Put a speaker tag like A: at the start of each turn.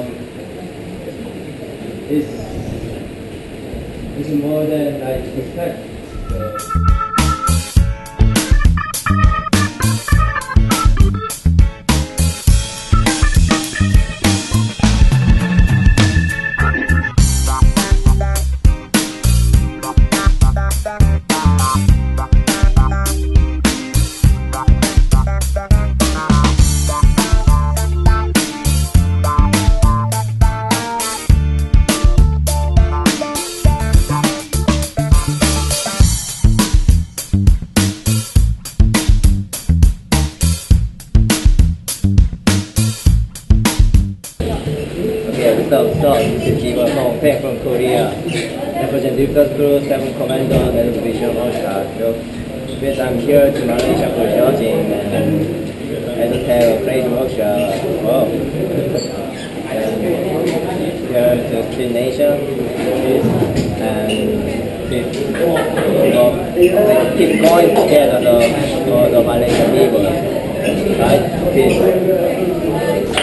A: it's more than I expect. So, this is Bboy Hong10 from Korea, representative crew 7 Commander and Division Allstar. So, yes, I'm here to Malaysia for shooting and to have a great workshop. Wow. And here to Twin Nation and keep going together for the Malaysian people. Right? Peace.